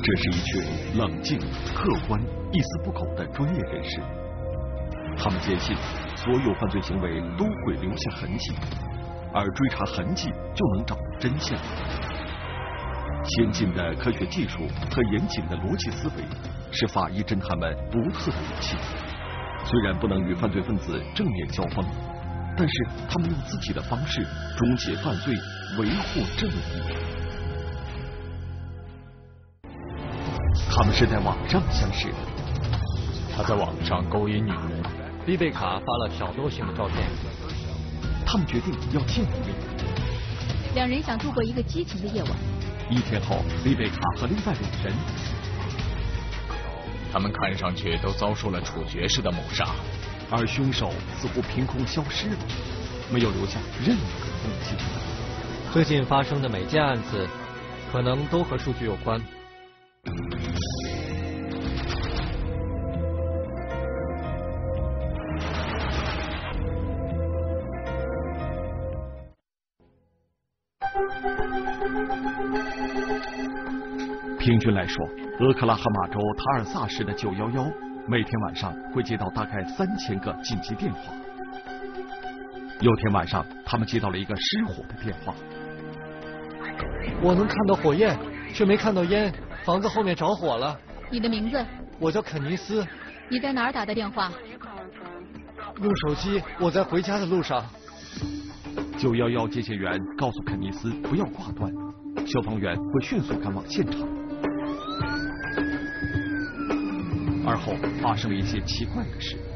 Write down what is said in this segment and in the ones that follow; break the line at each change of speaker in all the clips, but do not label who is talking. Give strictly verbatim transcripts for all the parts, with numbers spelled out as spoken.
这是一群冷静、客观、一丝不苟的专业人士，他们坚信所有犯罪行为都会留下痕迹，而追查痕迹就能找到真相。先进的科学技术和严谨的逻辑思维是法医侦探们独特的武器。虽然不能与犯罪分子正面交锋，但是他们用自己的方式终结犯罪，维护正义。他们是在网上相识的。
他在网上勾引女人。丽贝卡发了挑逗性的照片。
他们决定要见一面。
两人想度过一个激情的夜晚。
一天后，丽贝卡和另外两人，
他们看上去都遭受了处决式的谋杀，
而凶手似乎凭空消失了，没有留下任何踪迹。
最近发生的每件案子，可能都和数据有关。
平均来说，俄克拉荷马州塔尔萨市的九一一每天晚上会接到大概三千个紧急电话。有天晚上，他们接到了一个失火的电话。
我能看到火焰，却没看到烟，房子后面着火了。
你的名字？
我叫肯尼斯。
你在哪儿打的电话？
用手机，我在回家的路上。
九一一接线员告诉肯尼斯不要挂断，消防员会迅速赶往现场。而后发生了一些奇怪的事，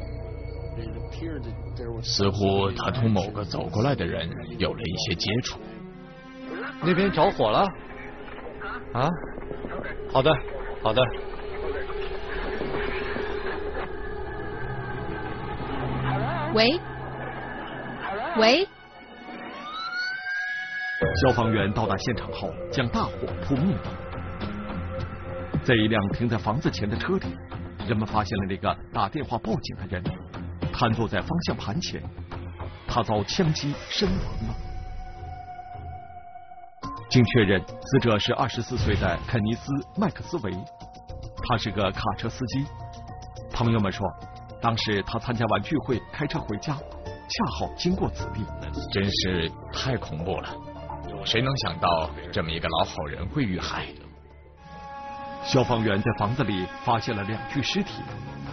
似乎他同某个走过来的人有了一些接触。
那边着火了？啊？好的，好的。
喂？喂？
消防员到达现场后，将大火扑灭了。在一辆停在房子前的车里，人们发现了那个打电话报警的人，瘫坐在方向盘前，他遭枪击身亡了。经确认，死者是二十四岁的肯尼斯·麦克斯韦，他是个卡车司机。朋友们说，当时他参加完聚会，开车回家，恰好经过此地。
真是太恐怖了，谁能想到这么一个老好人会遇害？
消防员在房子里发现了两具尸体，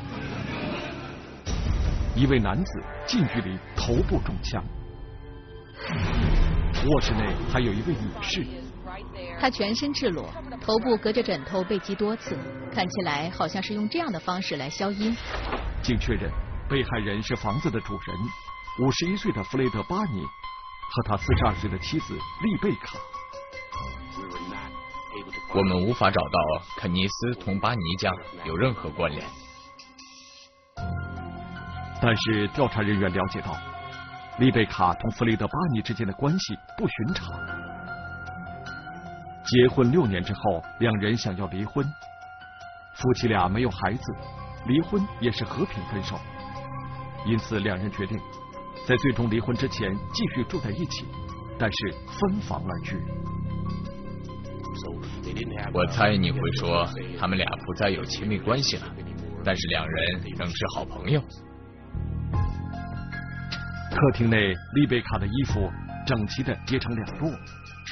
一位男子近距离头部中枪，卧室内还有一位女士，
她全身赤裸，头部隔着枕头被击多次，看起来好像是用这样的方式来消音。
经确认，被害人是房子的主人，五十一岁的弗雷德·巴尼和他四十二岁的妻子丽贝卡。
我们无法找到肯尼斯同巴尼家有任何关联，
但是调查人员了解到，丽贝卡同弗雷德·巴尼之间的关系不寻常。结婚六年之后，两人想要离婚，夫妻俩没有孩子，离婚也是和平分手，因此两人决定在最终离婚之前继续住在一起，但是分房而居。
我猜你会说他们俩不再有亲密关系了，但是两人仍是好朋友。
客厅内，丽贝卡的衣服整齐地叠成两摞。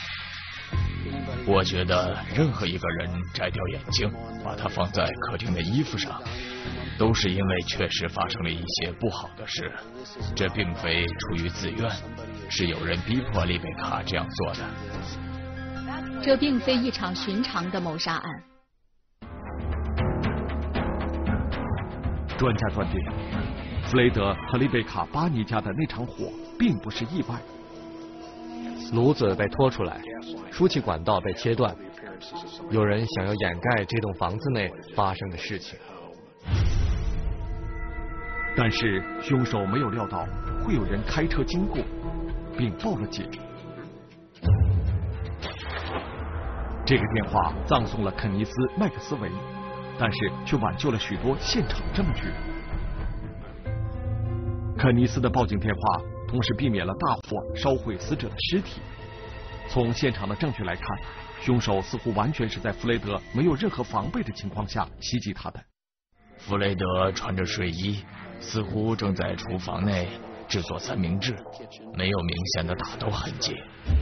我觉得任何一个人摘掉眼镜，把它放在客厅的衣服上，都是因为确实发生了一些不好的事。这并非出于自愿，是有人逼迫丽贝卡这样做的。
这并非一场寻常的谋杀案。
专家断定，弗雷德和丽贝卡·巴尼家的那场火并不是意外。
炉子被拖出来，输气管道被切断，有人想要掩盖这栋房子内发生的事情。
但是凶手没有料到会有人开车经过，并报了警。这个电话葬送了肯尼斯·麦克斯韦，但是却挽救了许多现场证据。肯尼斯的报警电话同时避免了大火烧毁死者的尸体。从现场的证据来看， 凶手似乎完全是在弗雷德没有任何防备的情况下袭击他的。
弗雷德穿着睡衣，似乎正在厨房内制作三明治，没有明显的打斗痕迹。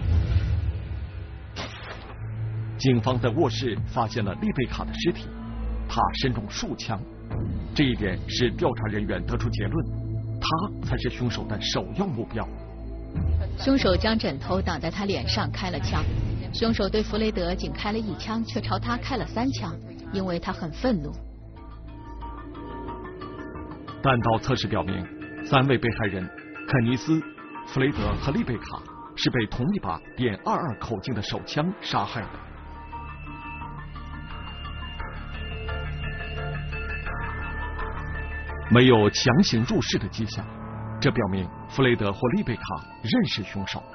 警方在卧室发现了丽贝卡的尸体，她身中数枪，这一点使调查人员得出结论，她才是凶手的首要目标。
凶手将枕头挡在他脸上开了枪，凶手对弗雷德仅开了一枪，却朝他开了三枪，因为他很愤怒。
弹道测试表明，三位被害人肯尼斯、弗雷德和丽贝卡是被同一把点二二口径的手枪杀害的。没有强行入室的迹象，这表明弗雷德或丽贝卡认识凶手。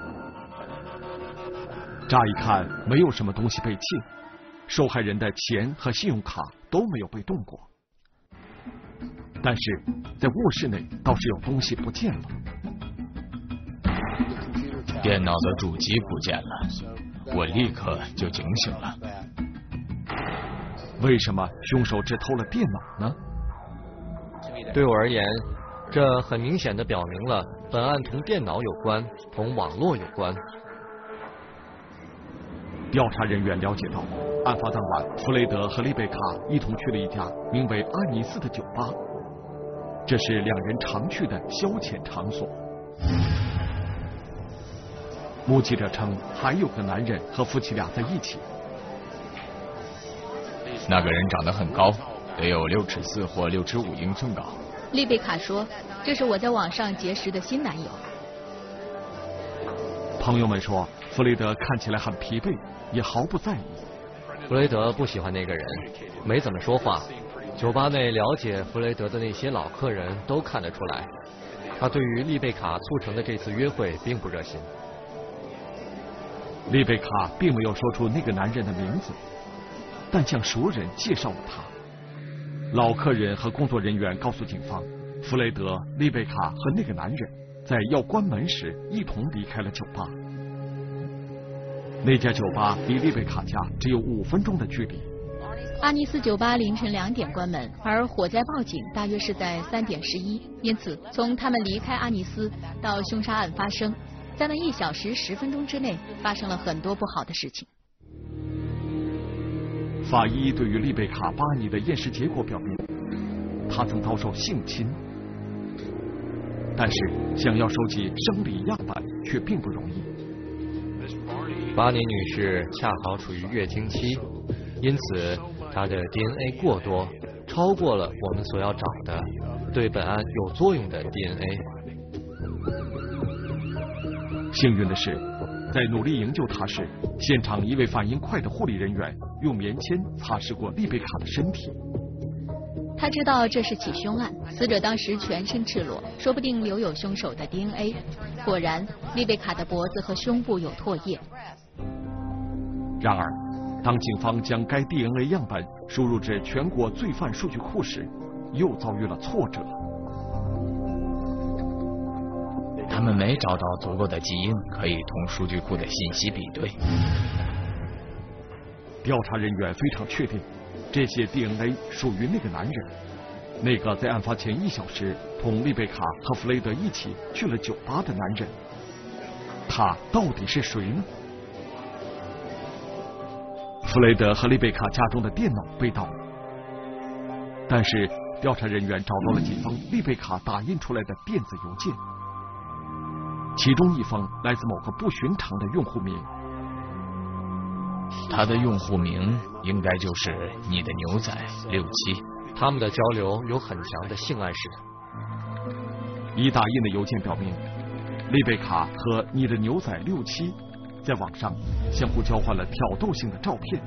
乍一看，没有什么东西被窃，受害人的钱和信用卡都没有被动过。但是在卧室内倒是有东西不见了。
电脑的主机不见了，我立刻就警醒了。
为什么凶手只偷了电脑呢？
对我而言，这很明显的表明了本案同电脑有关，同网络有关。
调查人员了解到，案发当晚，弗雷德和丽贝卡一同去了一家名为安妮斯的酒吧，这是两人常去的消遣场所。目击者称，还有个男人和夫妻俩在一起。
那个人长得很高，得有六尺四或六尺五英寸高。
丽贝卡说：“这是我在网上结识的新男友。”
朋友们说，弗雷德看起来很疲惫，也毫不在意。
弗雷德不喜欢那个人，没怎么说话。酒吧内了解弗雷德的那些老客人都看得出来，他对于丽贝卡促成的这次约会并不热心。
丽贝卡并没有说出那个男人的名字，但向熟人介绍了他。老客人和工作人员告诉警方，弗雷德、丽贝卡和那个男人在要关门时一同离开了酒吧。那家酒吧离丽贝卡家只有五分钟的距离。
阿尼斯酒吧凌晨两点关门，而火灾报警大约是在三点十一，因此从他们离开阿尼斯到凶杀案发生，在那一小时十分钟之内发生了很多不好的事情。
法医对于丽贝卡·巴尼的验尸结果表明，她曾遭受性侵，但是想要收集生理样本却并不容易。
巴尼女士恰好处于月经期，因此她的 D N A 过多，超过了我们所要找的对本案有作用的 D N A。
幸运的是，在努力营救她时，现场一位反应快的护理人员用棉签擦拭过丽贝卡的身体。
他知道这是起凶案，死者当时全身赤裸，说不定留有凶手的 D N A。果然，丽贝卡的脖子和胸部有唾液。
然而，当警方将该 D N A 样本输入至全国罪犯数据库时，又遭遇了挫折。
他们没找到足够的基因可以同数据库的信息比对。
调查人员非常确定，这些 D N A 属于那个男人，那个在案发前一小时同丽贝卡和弗雷德一起去了酒吧的男人。他到底是谁呢？弗雷德和丽贝卡家中的电脑被盗了，但是调查人员找到了几封丽贝卡打印出来的电子邮件，其中一封来自某个不寻常的用户名。
他的用户名应该就是你的牛仔六七。
他们的交流有很强的性暗示。
已打印的邮件表明，丽贝卡和你的牛仔六七在网上相互交换了挑逗性的照片。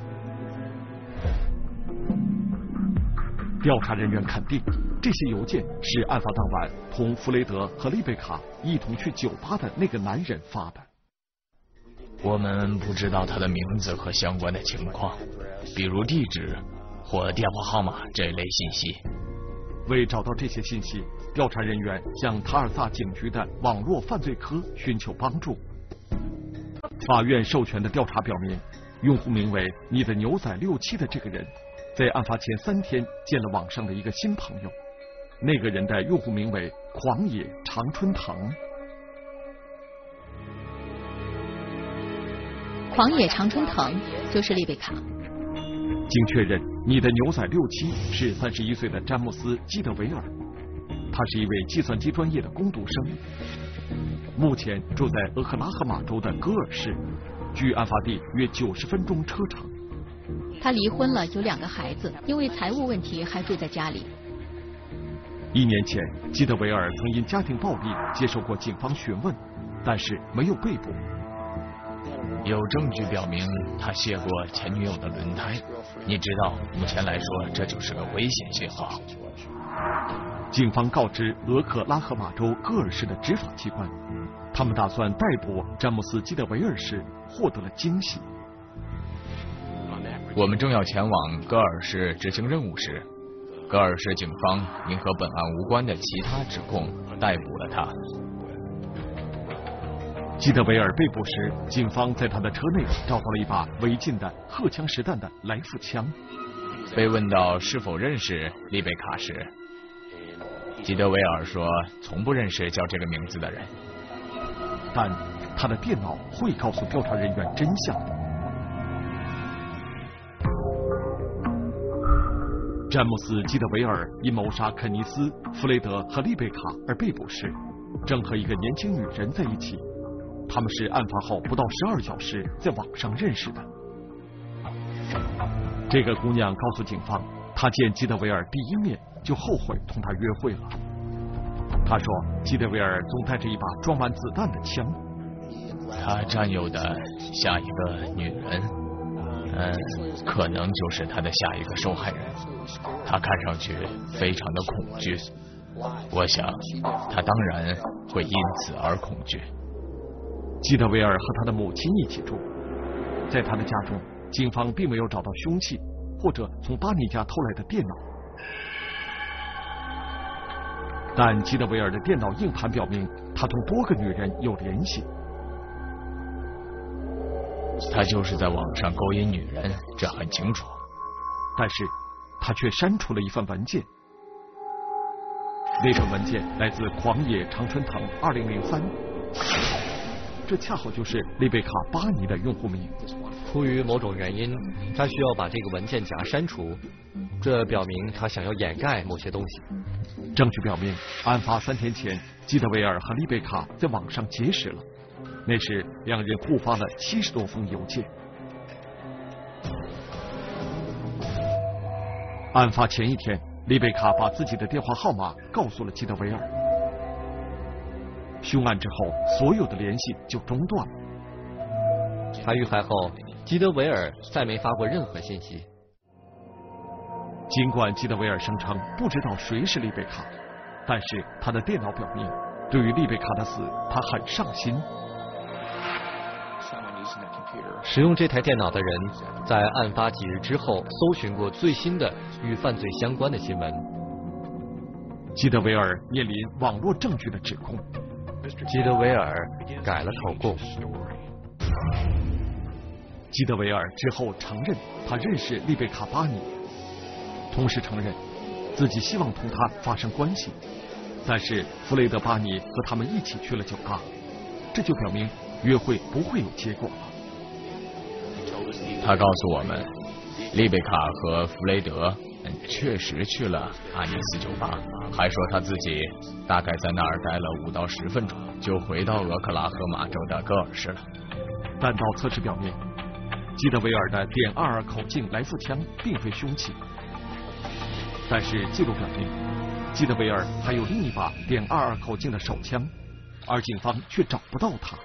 调查人员肯定，这些邮件是案发当晚同弗雷德和丽贝卡一同去酒吧的那个男人发的。
我们不知道他的名字和相关的情况，比如地址或电话号码这类信息。
为找到这些信息，调查人员向塔尔萨警局的网络犯罪科寻求帮助。法院授权的调查表明， 用户名为“你的牛仔六七”的这个人，在案发前三天见了网上的一个新朋友，那个人的用户名为“狂野常春藤”。
狂野常春藤就是丽贝卡。
经确认，你的牛仔六七是三十一岁的詹姆斯·基德维尔，他是一位计算机专业的工读生，目前住在俄克拉荷马州的戈尔市，距案发地约九十分钟车程。
他离婚了，有两个孩子，因为财务问题还住在家里。
一年前，基德维尔曾因家庭暴力接受过警方询问，但是没有被捕。
有证据表明他卸过前女友的轮胎，你知道，目前来说这就是个危险信号。
警方告知俄克拉荷马州戈尔市的执法机关，他们打算逮捕詹姆斯·基德维尔时获得了惊喜。
我们正要前往戈尔市执行任务时，戈尔市警方因和本案无关的其他指控逮捕了他。
基德维尔被捕时，警方在他的车内找到了一把违禁的荷枪实弹的来复枪。
被问到是否认识丽贝卡时，基德维尔说从不认识叫这个名字的人，
但他的电脑会告诉调查人员真相。詹姆斯·基德维尔因谋杀肯尼斯·弗雷德和丽贝卡而被捕时，正和一个年轻女人在一起。他们是案发后不到十二小时在网上认识的。这个姑娘告诉警方，她见基德维尔第一面就后悔同他约会了。她说，基德维尔总带着一把装满子弹的枪。
他占有的下一个女人，嗯，可能就是他的下一个受害人。他看上去非常的恐惧，我想他当然会因此而恐惧。
基德维尔和他的母亲一起住，在他的家中，警方并没有找到凶器或者从巴尼家偷来的电脑，但基德维尔的电脑硬盘表明他同多个女人有联系。
他就是在网上勾引女人，这很清楚。
但是他却删除了一份文件，那份文件来自狂野常春藤二零零三。这恰好就是丽贝卡·巴尼的用户名。
出于某种原因，他需要把这个文件夹删除，这表明他想要掩盖某些东西。
证据表明，案发三天前，基德维尔和丽贝卡在网上结识了，那时两人互发了七十多封邮件。案发前一天，丽贝卡把自己的电话号码告诉了基德维尔。凶案之后，所有的联系就中断了。
他遇害后，基德维尔再没发过任何信息。
尽管基德维尔声称不知道谁是丽贝卡，但是他的电脑表明，对于丽贝卡的死，他很上心。
使用这台电脑的人在案发几日之后搜寻过最新的与犯罪相关的新闻。
基德维尔面临网络证据的指控。
基德维尔改了口供。
基德维尔之后承认他认识丽贝卡·巴尼，同时承认自己希望同他发生关系，但是弗雷德·巴尼和他们一起去了酒吧，这就表明约会不会有结果了。
他告诉我们，丽贝卡和弗雷德确实去了阿尼斯酒吧，还说他自己大概在那儿待了五到十分钟，就回到俄克拉荷马州的戈尔市了。
弹道测试表明，基德维尔的点二二口径来复枪并非凶器，但是记录表明，基德维尔还有另一把点二二口径的手枪，而警方却找不到他。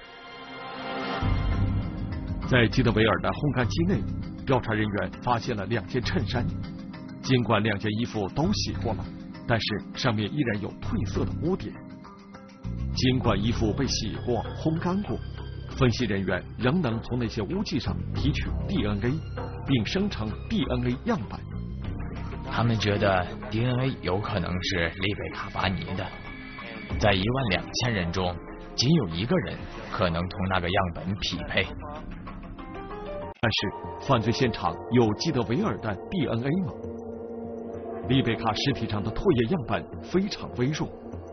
在基德维尔的烘干机内，调查人员发现了两件衬衫。尽管两件衣服都洗过了，但是上面依然有褪色的污点。尽管衣服被洗过、烘干过，分析人员仍能从那些污迹上提取 D N A， 并生成 D N A 样本。
他们觉得 D N A 有可能是丽贝卡·巴尼的，在一万两千人中，仅有一个人可能同那个样本匹配。
但是，犯罪现场有基德维尔的 D N A 吗？丽贝卡尸体上的唾液样本非常微弱，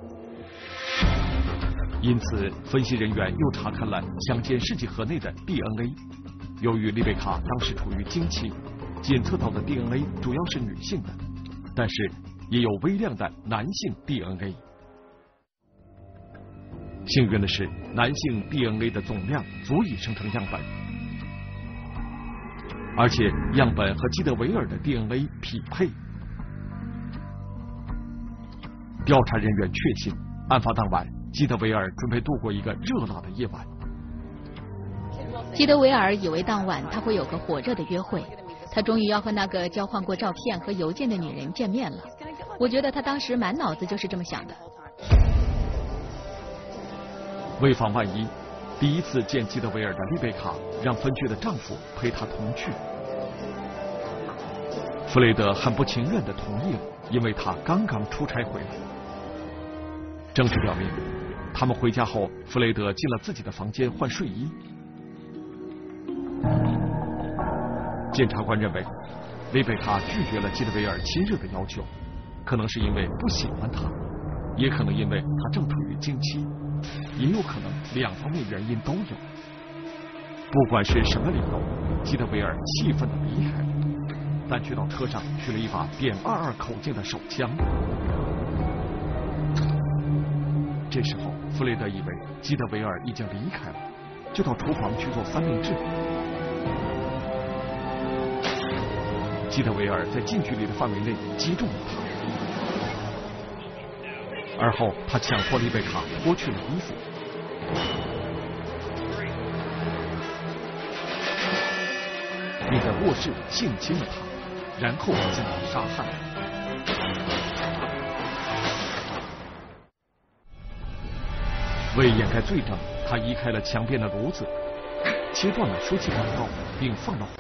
因此分析人员又查看了强奸试剂盒内的 D N A。由于丽贝卡当时处于经期，检测到的 D N A 主要是女性的，但是也有微量的男性 D N A。幸运的是，男性 D N A 的总量足以生成样本，而且样本和基德维尔的 D N A 匹配。调查人员确信，案发当晚，基德维尔准备度过一个热闹的夜晚。
基德维尔以为当晚他会有个火热的约会，他终于要和那个交换过照片和邮件的女人见面了。我觉得他当时满脑子就是这么想的。
为防万一，第一次见基德维尔的丽贝卡让分居的丈夫陪她同去。弗雷德很不情愿地同意了，因为他刚刚出差回来。证据表明，他们回家后，弗雷德进了自己的房间换睡衣。检察官认为，丽贝卡拒绝了基德维尔亲热的要求，可能是因为不喜欢他，也可能因为他正处于经期，也有可能两方面原因都有。不管是什么理由，基德维尔气愤地离开了，但却到车上取了一把点二二口径的手枪。这时候，弗雷德以为基德维尔已经离开了，就到厨房去做三明治。基德维尔在近距离的范围内击中了他，而后他强迫丽贝卡脱去了衣服，并在卧室性侵了他，然后将他杀害。为掩盖罪证，他移开了墙边的炉子，切断了输气管道，并放了火。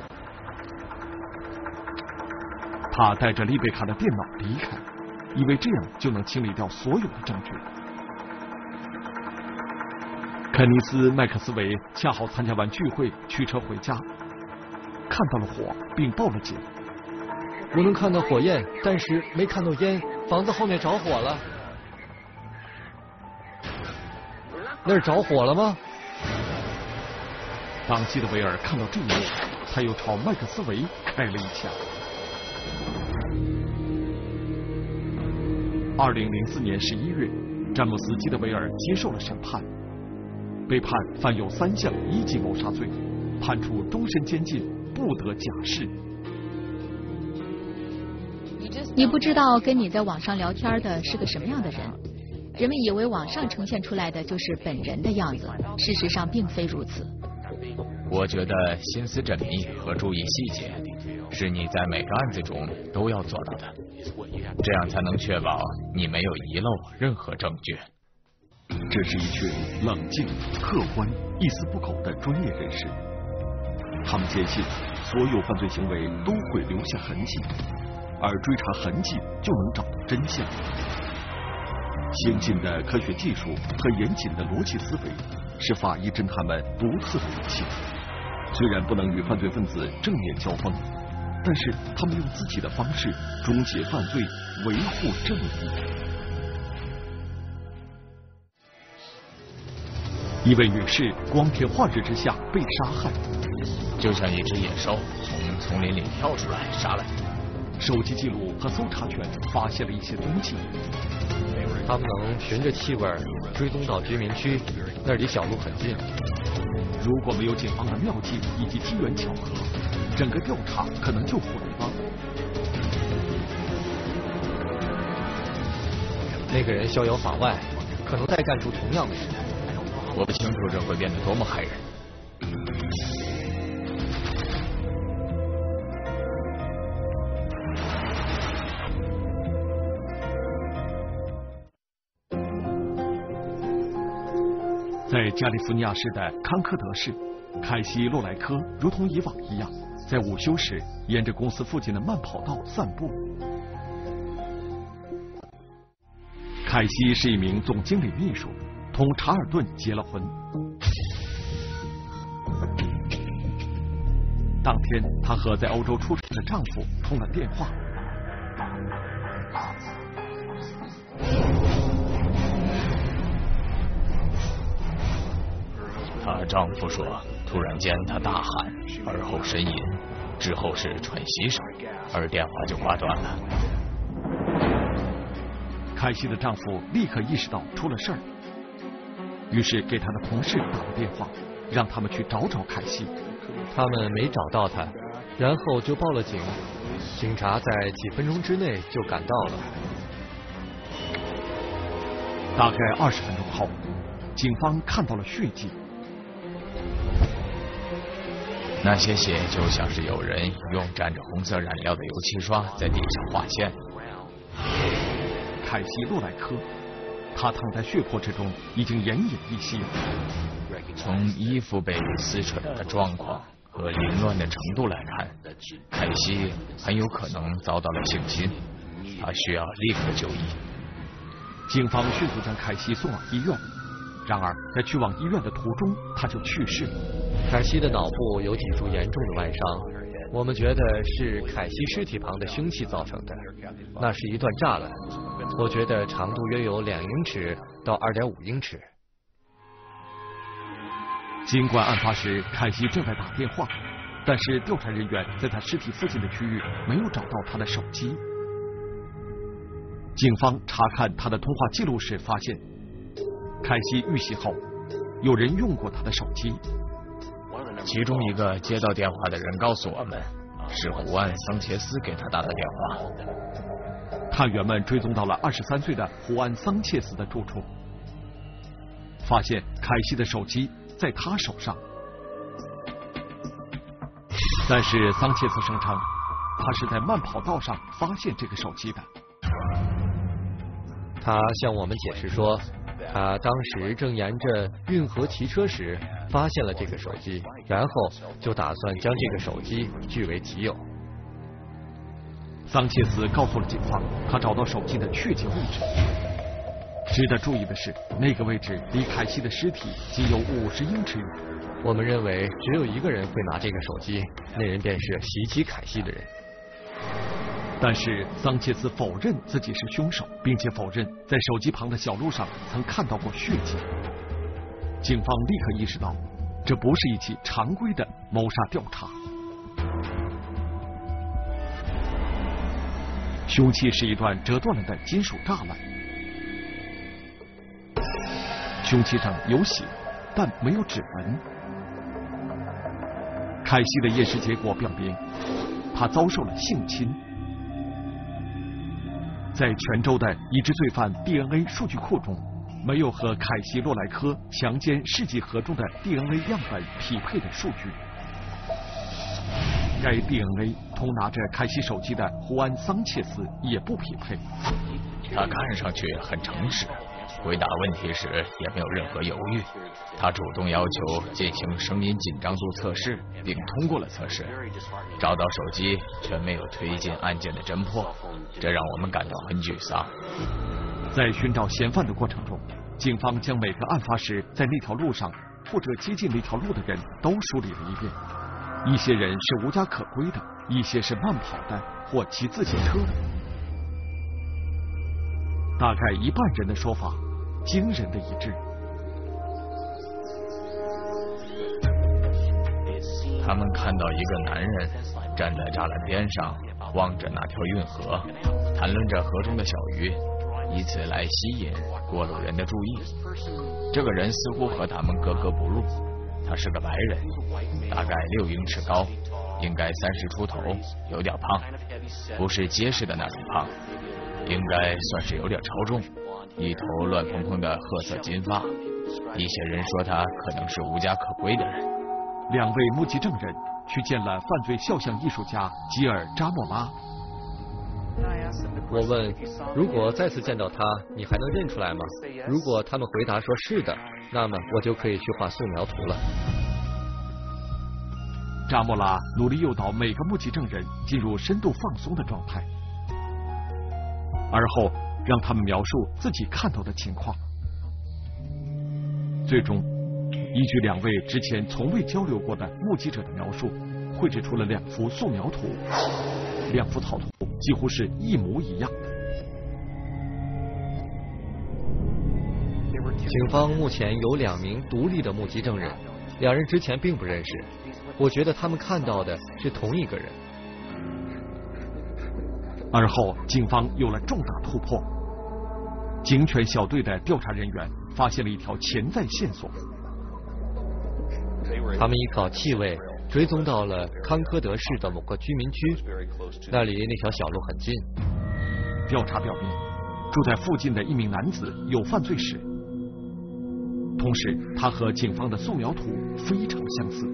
他带着丽贝卡的电脑离开，以为这样就能清理掉所有的证据。肯尼斯·麦克斯韦恰好参加完聚会，驱车回家，看到了火，并报了警。
我能看到火焰，但是没看到烟。房子后面着火了。那儿着火了吗？
当基德维尔看到这一幕，他又朝麦克斯韦开了一枪。二零零四年十一月，詹姆斯·基德维尔接受了审判，被判犯有三项一级谋杀罪，判处终身监禁，不得假释。
你不知道跟你在网上聊天的是个什么样的人，人们以为网上呈现出来的就是本人的样子，事实上并非如此。
我觉得心思缜密和注意细节是你在每个案子中都要做到的，这样才能确保你没有遗漏任何证据。
这是一群冷静、客观、一丝不苟的专业人士，他们坚信所有犯罪行为都会留下痕迹，而追查痕迹就能找到真相。先进的科学技术和严谨的逻辑思维是法医侦探们独特的武器。虽然不能与犯罪分子正面交锋，但是他们用自己的方式终结犯罪，维护正义。一位女士光天化日之下被杀害，
就像一只野兽从丛林里跳出来杀了你。
手机记录和搜查权发现了一些踪迹，
他们能循着气味追踪到居民区，那离小路很近。
如果没有警方的妙计以及机缘巧合，整个调查可能就毁了。
那个人逍遥法外，可能再干出同样的事。
我不清楚这会变得多么骇人。
在加利福尼亚市的康科德市，凯西·洛莱科如同以往一样，在午休时沿着公司附近的慢跑道散步。凯西是一名总经理秘书，同查尔顿结了婚。 当天，她和在欧洲出差的丈夫通了电话。
她丈夫说，突然间她大喊，而后呻吟，之后是喘息声，而电话就挂断了。
凯西的丈夫立刻意识到出了事儿，于是给他的同事打了电话，让他们去找找凯西。
他们没找到他，然后就报了警。警察在几分钟之内就赶到了。
大概二十分钟后，警方看到了血迹。
那些血就像是有人用沾着红色染料的油漆刷在地上画线。
凯西·洛莱科，他躺在血泊之中，已经奄奄一息。
从衣服被撕扯的状况和凌乱的程度来看，凯西很有可能遭到了性侵，他需要立刻就医。
警方迅速将凯西送往医院，然而在去往医院的途中，他就去世了。
凯西的脑部有几处严重的外伤，我们觉得是凯西尸体旁的凶器造成的。那是一段栅栏，我觉得长度约有两英尺到二点五英尺。
尽管案发时凯西正在打电话，但是调查人员在他尸体附近的区域没有找到他的手机。警方查看他的通话记录时发现，凯西遇袭后，有人用过他的手机。
其中一个接到电话的人告诉我们，是胡安·桑切斯给他打的电话。
探员们追踪到了二十三岁的胡安·桑切斯的住处，发现凯西的手机在他手上，但是桑切斯声称他是在慢跑道上发现这个手机的。
他向我们解释说，他当时正沿着运河骑车时发现了这个手机，然后就打算将这个手机据为己有。
桑切斯告诉了警方，他找到手机的确切位置。值得注意的是，那个位置离凯西的尸体仅有五十英尺远。
我们认为只有一个人会拿这个手机，那人便是袭击凯西的人。
但是桑切斯否认自己是凶手，并且否认在手机旁的小路上曾看到过血迹。警方立刻意识到，这不是一起常规的谋杀调查。凶器是一段折断了的金属栅栏，凶器上有血，但没有指纹。凯西的验尸结果表明，他遭受了性侵。在全州的已知罪犯 D N A 数据库中，没有和凯西·洛莱科强奸试剂盒中的 D N A 样本匹配的数据。该 D N A 同拿着凯西手机的胡安·桑切斯也不匹配。
他看上去很诚实，回答问题时也没有任何犹豫。他主动要求进行声音紧张度测试，并通过了测试。找到手机却没有推进案件的侦破，这让我们感到很沮丧。
在寻找嫌犯的过程中，警方将每个案发时在那条路上或者接近那条路的人都梳理了一遍。一些人是无家可归的，一些是慢跑的或骑自行车的。大概一半人的说法惊人的一致。
他们看到一个男人站在栅栏边上，望着那条运河，谈论着河中的小鱼，以此来吸引过路人的注意。这个人似乎和他们格格不入，他是个白人，大概六英尺高，应该三十出头，有点胖，不是结实的那种胖，应该算是有点超重，一头乱蓬蓬的褐色金发。一些人说他可能是无家可归的人。
两位目击证人去见了犯罪肖像艺术家吉尔·扎莫拉。
我问，如果再次见到他，你还能认出来吗？如果他们回答说是的，那么我就可以去画素描图了。
扎莫拉努力诱导每个目击证人进入深度放松的状态，而后让他们描述自己看到的情况。最终，依据两位之前从未交流过的目击者的描述， 绘制出了两幅素描图，两幅草图几乎是一模一样。
警方目前有两名独立的目击证人，两人之前并不认识，我觉得他们看到的是同一个人。
而后，警方有了重大突破，警犬小队的调查人员发现了一条潜在线索。
他们依靠气味追踪到了康科德市的某个居民区，那离那条小路很近。
调查表明，住在附近的一名男子有犯罪史，同时他和警方的素描图非常相似。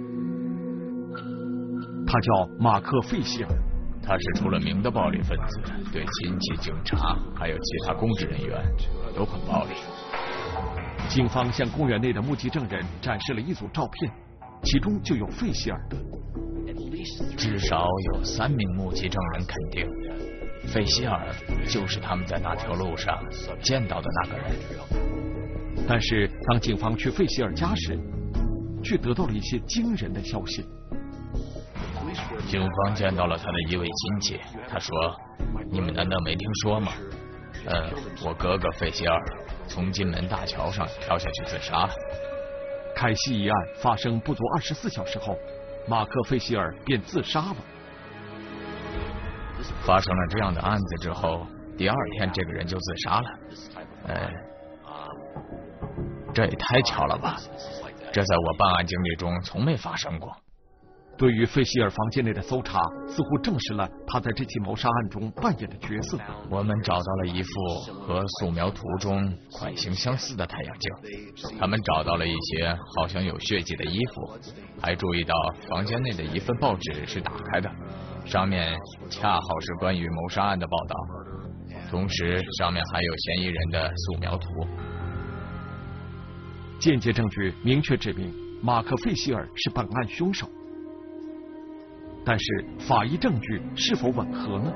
他叫马克·费希尔，
他是出了名的暴力分子，对亲戚、警察还有其他公职人员都很暴力。
警方向公园内的目击证人展示了一组照片，其中就有费希尔的。
至少有三名目击证人肯定，费希尔就是他们在那条路上见到的那个人。
但是当警方去费希尔家时，却得到了一些惊人的消息。
警方见到了他的一位亲戚，他说：“你们难道没听说吗？呃，我哥哥费希尔从金门大桥上跳下去自杀了。”
凯西一案发生不足二十四小时后，马克·费希尔便自杀了。
发生了这样的案子之后，第二天这个人就自杀了。呃，这也太巧了吧！这在我办案经历中从没发生过。
对于费希尔房间内的搜查，似乎证实了他在这起谋杀案中扮演的角色。
我们找到了一幅和素描图中款型相似的太阳镜，他们找到了一些好像有血迹的衣服，还注意到房间内的一份报纸是打开的，上面恰好是关于谋杀案的报道，同时上面还有嫌疑人的素描图。
间接证据明确指明马克·费希尔是本案凶手。但是法医证据是否吻合呢？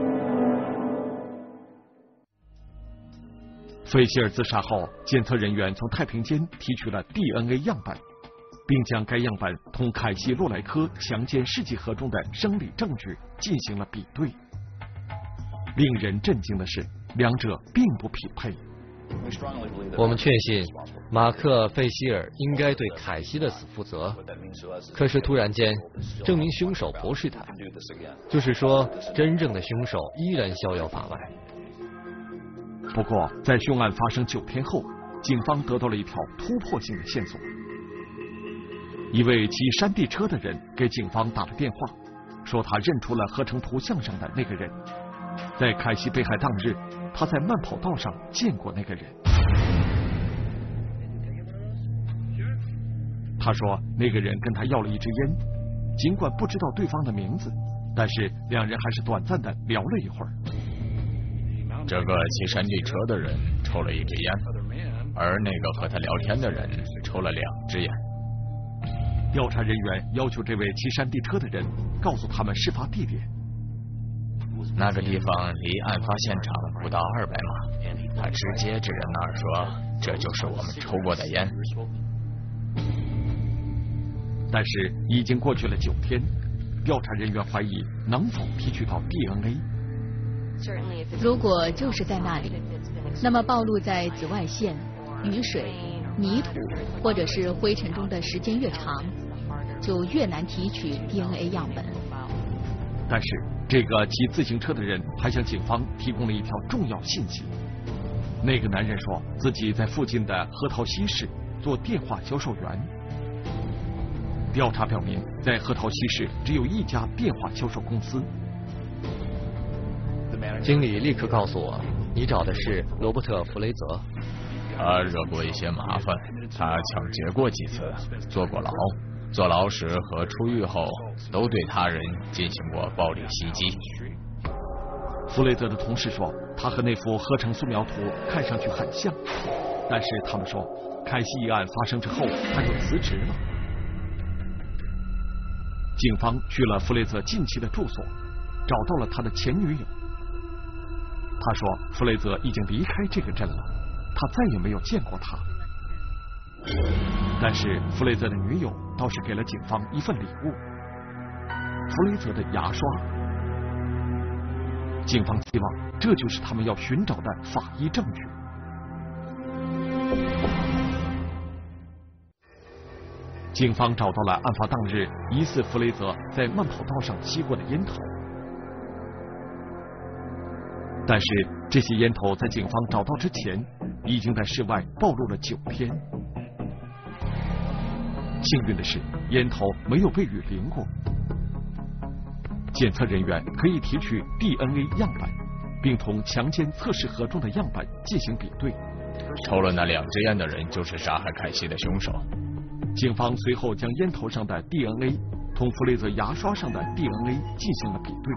费希尔自杀后，检测人员从太平间提取了 D N A 样本，并将该样本同凯西·洛莱科强奸试剂盒中的生理证据进行了比对。令人震惊的是，两者并不匹配。
我们确信马克·费希尔应该对凯西的死负责，可是突然间证明凶手不是他，就是说真正的凶手依然逍遥法外。
不过在凶案发生九天后，警方得到了一条突破性的线索。一位骑山地车的人给警方打了电话，说他认出了合成图像上的那个人，在凯西被害当日，他在慢跑道上见过那个人。他说那个人跟他要了一支烟，尽管不知道对方的名字，但是两人还是短暂的聊了一会儿。
这个骑山地车的人抽了一支烟，而那个和他聊天的人抽了两支烟。
调查人员要求这位骑山地车的人告诉他们事发地点。
那个地方离案发现场不到二百码，他直接指着那儿说：“这就是我们抽过的烟。”
但是已经过去了九天，调查人员怀疑能否提取到 D N A。
如果就是在那里，那么暴露在紫外线、雨水、泥土或者是灰尘中的时间越长，就越难提取 D N A 样本。
但是这个骑自行车的人还向警方提供了一条重要信息。那个男人说自己在附近的核桃溪市做电话销售员。调查表明，在核桃溪市只有一家电话销售公司。
经理立刻告诉我，你找的是罗伯特·弗雷泽。
他惹过一些麻烦，他抢劫过几次，坐过牢，坐牢时和出狱后都对他人进行过暴力袭击。
弗雷泽的同事说，他和那幅合成素描图看上去很像，但是他们说，凯西一案发生之后，他就辞职了。警方去了弗雷泽近期的住所，找到了他的前女友。他说，弗雷泽已经离开这个镇了，他再也没有见过他。但是弗雷泽的女友倒是给了警方一份礼物。 弗雷泽的牙刷。警方希望这就是他们要寻找的法医证据。警方找到了案发当日疑似弗雷泽在慢跑道上吸过的烟头，但是这些烟头在警方找到之前已经在室外暴露了九天。幸运的是，烟头没有被雨淋过。检测人员可以提取 D N A 样本，并同强奸测试盒中的样本进行比对。
抽了那两支烟的人就是杀害凯西的凶手。
警方随后将烟头上的 D N A 同弗雷泽牙刷上的 D N A 进行了比对。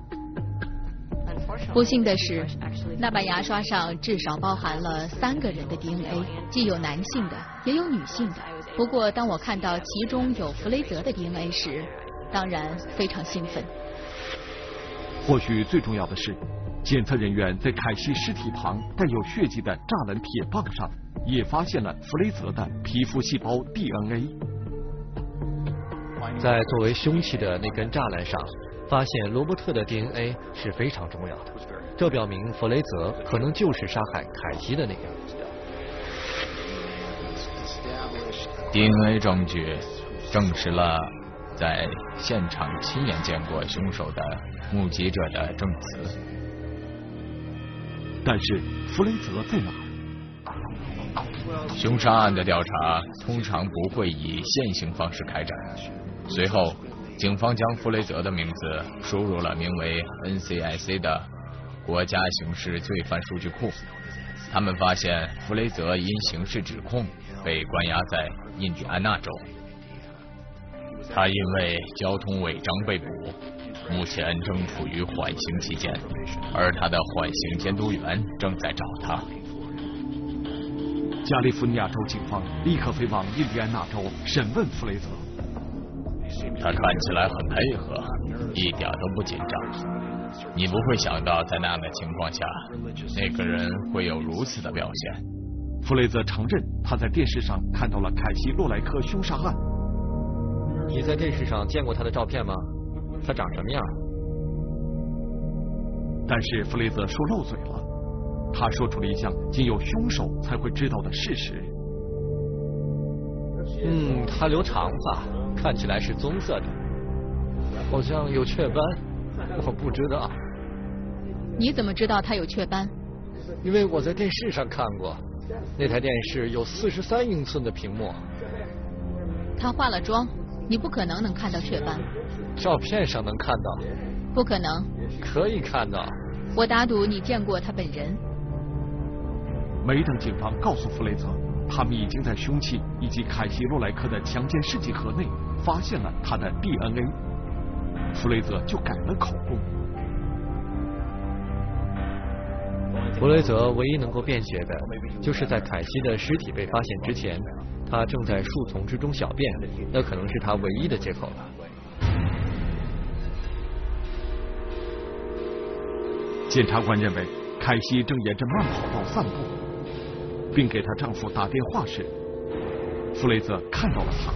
不幸的是，那把牙刷上至少包含了三个人的 D N A， 既有男性的，也有女性的。不过，当我看到其中有弗雷泽的 D N A 时，当然非常兴奋。
或许最重要的是，检测人员在凯西尸体旁带有血迹的栅栏铁棒上，也发现了弗雷泽的皮肤细胞 D N A。
在作为凶器的那根栅栏上，发现罗伯特的 D N A 是非常重要的，这表明弗雷泽可能就是杀害凯西的那个人。
D N A 证据证实了在现场亲眼见过凶手的目击者的证词。
但是弗雷泽在哪儿？
凶杀案的调查通常不会以线性方式开展。随后，警方将弗雷泽的名字输入了名为 N C I C 的国家刑事罪犯数据库。他们发现弗雷泽因刑事指控被关押在印第安纳州。他因为交通违章被捕，目前正处于缓刑期间，而他的缓刑监督员正在找他。
加利福尼亚州警方立刻飞往印第安纳州审问弗雷泽。
他看起来很配合，一点都不紧张。你不会想到在那样的情况下，那个人会有如此的表现。
弗雷泽承认他在电视上看到了凯西·洛莱克凶杀案。
你在电视上见过他的照片吗？他长什么样？
但是弗雷泽说漏嘴了，他说出了一项仅有凶手才会知道的事实。
嗯，他留长发，看起来是棕色的，好像有雀斑，我不知道。
你怎么知道他有雀斑？
因为我在电视上看过，那台电视有四十三英寸的屏幕。
他化了妆，你不可能能看到雀斑。
照片上能看到？
不可能。
可以看到。
我打赌你见过他本人。
没等警方告诉弗雷泽，他们已经在凶器以及凯西·洛莱克的强奸试剂盒内发现了他的 D N A， 弗雷泽就改了口供。
弗雷泽唯一能够辩解的，就是在凯西的尸体被发现之前，他正在树丛之中小便，那可能是他唯一的借口了。
检察官认为，凯西正沿着慢跑道散步，并给她丈夫打电话时，弗雷泽看到了她。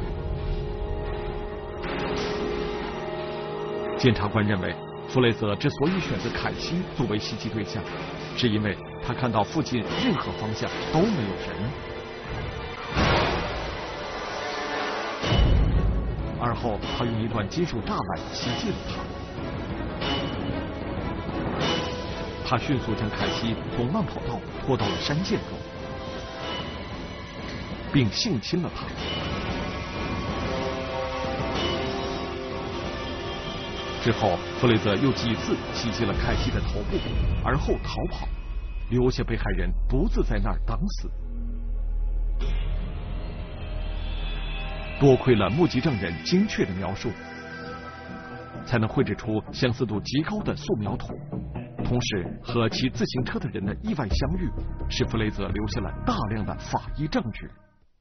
检察官认为，弗雷泽之所以选择凯西作为袭击对象，是因为他看到附近任何方向都没有人。而后，他用一段金属栅栏袭击了他。他迅速将凯西从慢跑道拖到了山涧中，并性侵了他。之后，弗雷泽又几次袭击了凯西的头部，而后逃跑，留下被害人独自在那儿等死。多亏了目击证人精确的描述，才能绘制出相似度极高的素描图。同时，和骑自行车的人的意外相遇，使弗雷泽留下了大量的法医证据。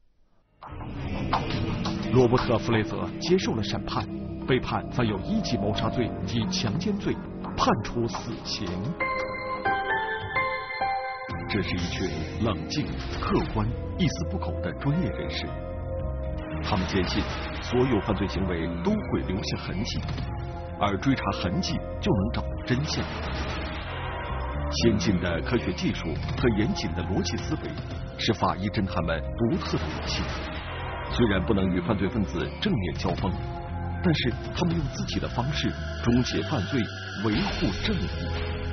罗伯特·弗雷泽接受了审判，被判犯有一级谋杀罪及强奸罪，判处死刑。这是一群冷静、客观、一丝不苟的专业人士， 他们坚信，所有犯罪行为都会留下痕迹，而追查痕迹就能找到真相。先进的科学技术和严谨的逻辑思维是法医侦探们独特的武器。虽然不能与犯罪分子正面交锋，但是他们用自己的方式终结犯罪，维护正义。